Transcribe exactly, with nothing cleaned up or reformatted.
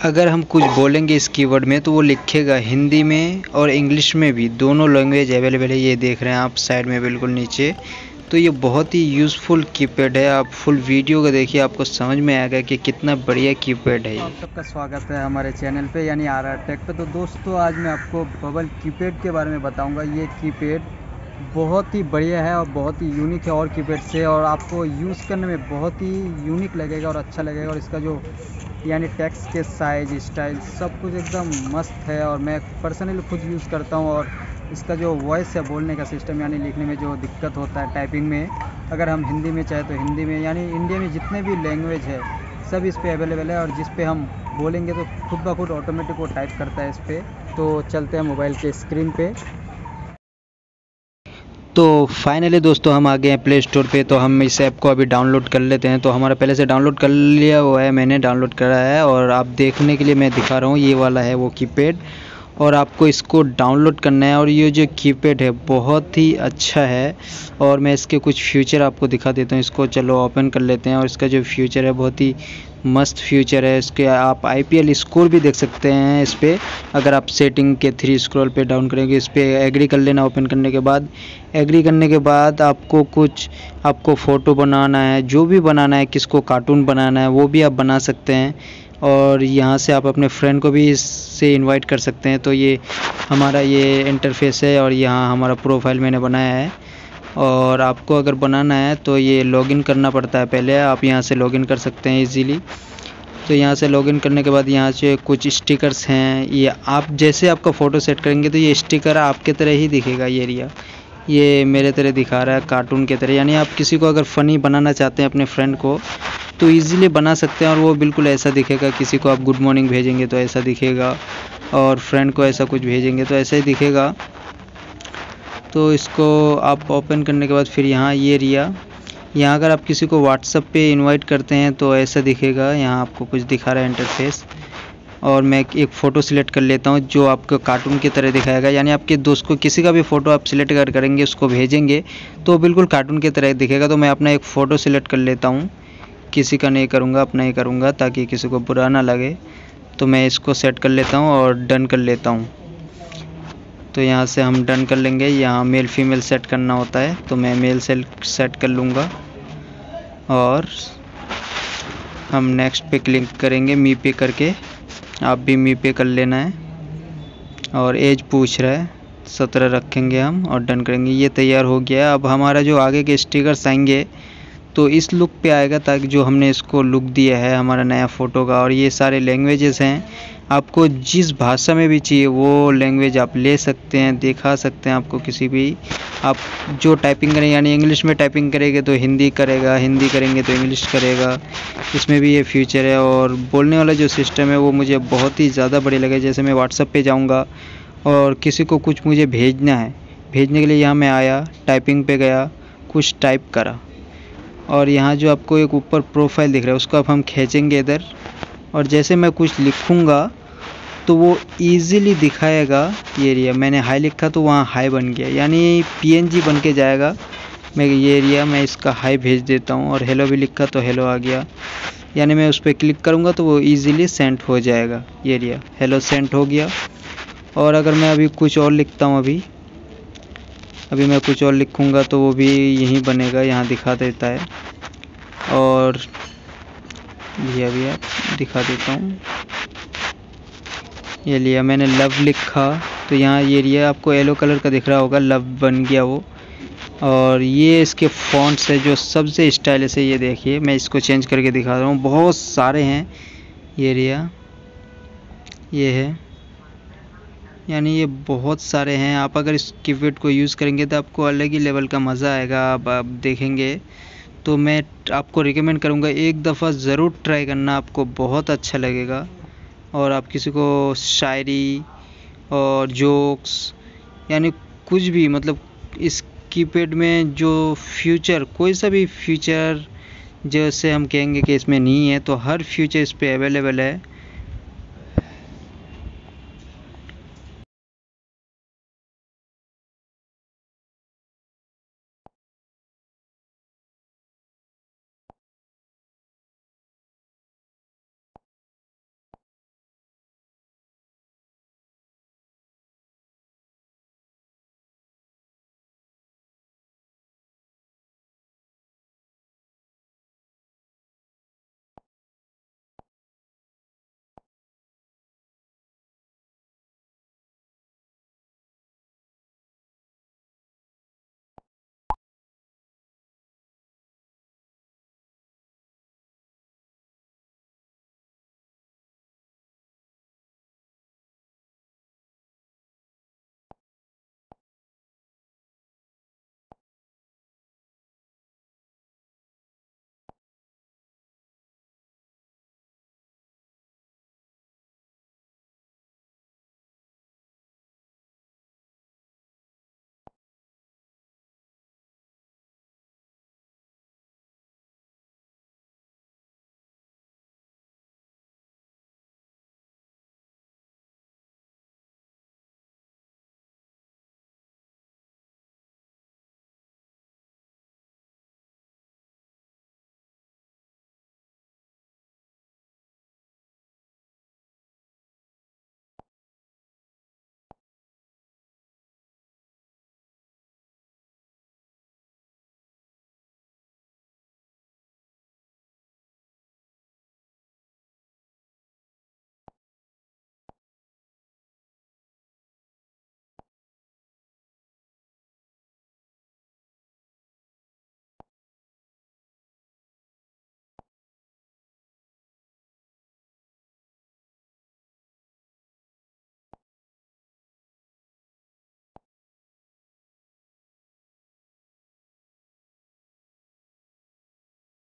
अगर हम कुछ बोलेंगे इस कीवर्ड में तो वो लिखेगा हिंदी में और इंग्लिश में भी, दोनों लैंग्वेज अवेलेबल है। ये देख रहे हैं आप साइड में बिल्कुल नीचे। तो ये बहुत ही यूज़फुल कीपैड है। आप फुल वीडियो को देखिए, आपको समझ में आएगा कि कितना बढ़िया कीपैड है ये। आप सबका स्वागत है हमारे चैनल पे यानी आर आर टेक पे। तो दोस्तों आज मैं आपको बबल कीपैड के बारे में बताऊंगा। ये कीपैड बहुत ही बढ़िया है और बहुत ही यूनिक है और कीपैड से, और आपको यूज़ करने में बहुत ही यूनिक लगेगा और अच्छा लगेगा। और इसका जो यानी टेक्स्ट के साइज, स्टाइल, सब कुछ एकदम मस्त है और मैं पर्सनली खुद यूज़ करता हूँ। और इसका जो वॉइस है, बोलने का सिस्टम यानी लिखने में जो दिक्कत होता है टाइपिंग में, अगर हम हिंदी में चाहे तो हिंदी में, यानी इंडिया में जितने भी लैंग्वेज है सब इस पे अवेलेबल है। और जिस पे हम बोलेंगे तो खुद ब खुद ऑटोमेटिक वो टाइप करता है इस पर। तो चलते हैं मोबाइल के स्क्रीन पे। तो फाइनली दोस्तों हम आ गए हैं प्ले स्टोर पे। तो हम इस ऐप को अभी डाउनलोड कर लेते हैं। तो हमारा पहले से डाउनलोड कर लिया हुआ है, मैंने डाउनलोड करा है और आप देखने के लिए मैं दिखा रहा हूँ। ये वाला है वो कीपैड और आपको इसको डाउनलोड करना है। और ये जो कीपैड है बहुत ही अच्छा है और मैं इसके कुछ फ्यूचर आपको दिखा देता हूँ। इसको चलो ओपन कर लेते हैं और इसका जो फ्यूचर है बहुत ही मस्त फ्यूचर है। इसके आप आई पी एल स्कोर भी देख सकते हैं इस पर। अगर आप सेटिंग के थ्री स्क्रॉल पे डाउन करेंगे, इस पर एग्री कर लेना। ओपन करने के बाद एग्री करने के बाद आपको कुछ आपको फ़ोटो बनाना है, जो भी बनाना है, किसको कार्टून बनाना है वो भी आप बना सकते हैं। और यहाँ से आप अपने फ्रेंड को भी इससे इनवाइट कर सकते हैं। तो ये हमारा ये इंटरफेस है और यहाँ हमारा प्रोफाइल मैंने बनाया है। और आपको अगर बनाना है तो ये लॉगिन करना पड़ता है पहले। आप यहाँ से लॉगिन कर सकते हैं इजीली। तो यहाँ से लॉगिन करने के बाद यहाँ से कुछ स्टिकर्स हैं। ये आप जैसे आपका फ़ोटो सेट करेंगे तो ये स्टिकर आपके तरह ही दिखेगा। ये एरिया ये मेरे तरह दिखा रहा है, कार्टून के तरह। यानी आप किसी को अगर फ़नी बनाना चाहते हैं अपने फ्रेंड को तो इजीली बना सकते हैं और वो बिल्कुल ऐसा दिखेगा। किसी को आप गुड मॉर्निंग भेजेंगे तो ऐसा दिखेगा और फ्रेंड को ऐसा कुछ भेजेंगे तो ऐसा ही दिखेगा। तो इसको आप ओपन करने के बाद फिर यहाँ ये एरिया, यहाँ अगर आप किसी को व्हाट्सएप पे इनवाइट करते हैं तो ऐसा दिखेगा। यहाँ आपको कुछ दिखा रहा है इंटरफेस। और मैं एक फ़ोटो सिलेक्ट कर लेता हूँ जो आपको कार्टून की तरह दिखाएगा। यानी आपके दोस्त को किसी का भी फ़ोटो आप सिलेक्ट कर करेंगे, उसको भेजेंगे तो बिल्कुल कार्टून की तरह दिखेगा। तो मैं अपना एक फ़ोटो सिलेक्ट कर लेता हूँ, किसी का नहीं करूँगा, अपना ही करूँगा ताकि किसी को बुरा ना लगे। तो मैं इसको सेट कर लेता हूँ और डन कर लेता हूँ। तो यहाँ से हम डन कर लेंगे। यहाँ मेल फीमेल सेट करना होता है तो मैं मेल सेट कर लूँगा और हम नेक्स्ट पे क्लिक करेंगे मी पे करके। आप भी मी पे कर लेना है। और एज पूछ रहा है, सत्रह रखेंगे हम और डन करेंगे। ये तैयार हो गया। अब हमारा जो आगे के स्टिकर्स आएंगे तो इस लुक पे आएगा, ताकि जो हमने इसको लुक दिया है हमारा नया फ़ोटो का। और ये सारे लैंग्वेजेस हैं, आपको जिस भाषा में भी चाहिए वो लैंग्वेज आप ले सकते हैं, दिखा सकते हैं आपको किसी भी। आप जो टाइपिंग करें, यानी इंग्लिश में टाइपिंग करेंगे तो हिंदी करेगा, हिंदी करेंगे तो इंग्लिश करेगा। इसमें भी ये फ्यूचर है। और बोलने वाला जो सिस्टम है वो मुझे बहुत ही ज़्यादा बढ़िया लगा। जैसे मैं व्हाट्सएप पे जाऊँगा और किसी को कुछ मुझे भेजना है, भेजने के लिए यहाँ मैं आया, टाइपिंग पे गया, कुछ टाइप करा और यहाँ जो आपको एक ऊपर प्रोफाइल दिख रहा है उसको अब हम खींचेंगे इधर। और जैसे मैं कुछ लिखूँगा तो वो इजीली दिखाएगा। ये एरिया मैंने हाई लिखा तो वहाँ हाई बन गया, यानी पीएनजी बन के जाएगा। मैं ये एरिया मैं इसका हाई भेज देता हूँ और हेलो भी लिखा तो हेलो आ गया। यानी मैं उस पर क्लिक करूँगा तो वो इजीली सेंड हो जाएगा। ये एरिया हेलो सेंड हो गया। और अगर मैं अभी कुछ और लिखता हूँ, अभी अभी मैं कुछ और लिखूँगा तो वो भी यहीं बनेगा, यहाँ दिखा देता है। और ये अभी आप दिखा देता हूँ। ये लिया मैंने लव लिखा तो यहाँ ये एरिया आपको येलो कलर का दिख रहा होगा, लव बन गया वो। और ये इसके फॉन्ट्स है जो सबसे स्टाइलिश है। ये देखिए मैं इसको चेंज करके दिखा रहा हूँ, बहुत सारे हैं। ये एरिया ये है, यानी ये बहुत सारे हैं। आप अगर इस कीपैड को यूज़ करेंगे तो आपको अलग ही लेवल का मज़ा आएगा। आप, आप देखेंगे तो मैं आपको रिकमेंड करूँगा एक दफ़ा ज़रूर ट्राई करना, आपको बहुत अच्छा लगेगा। और आप किसी को शायरी और जोक्स, यानी कुछ भी, मतलब इस कीपैड में जो फ्यूचर, कोई सा भी फ्यूचर जैसे हम कहेंगे कि इसमें नहीं है तो हर फ्यूचर इस पर अवेलेबल है।